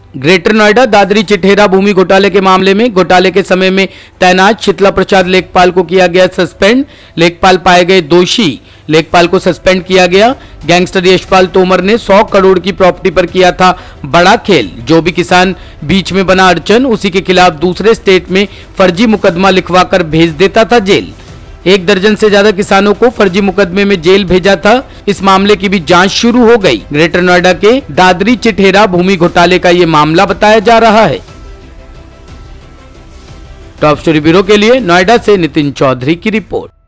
Greater Noida Dadri Chitehra भूमि घोटाले के मामले में घोटाले के समय में तैनात शीतला प्रसाद लेखपाल को किया गया सस्पेंड। लेखपाल पाए गए दोषी, लेखपाल को सस्पेंड किया गया। गैंगस्टर यशपाल तोमर ने 100 करोड़ की प्रॉपर्टी पर किया था बड़ा खेल। जो भी किसान बीच में बना अड़चन, उसी के खिलाफ दूसरे स्टेट में फर्जी मुकदमा लिखवाकर भेज देता था जेल। 1 दर्जन से ज्यादा किसानों को फर्जी मुकदमे में जेल भेजा था। इस मामले की भी जांच शुरू हो गई। ग्रेटर नोएडा के दादरी चिटहेरा भूमि घोटाले का ये मामला बताया जा रहा है। टॉप स्टोरी ब्यूरो के लिए नोएडा से नितिन चौधरी की रिपोर्ट।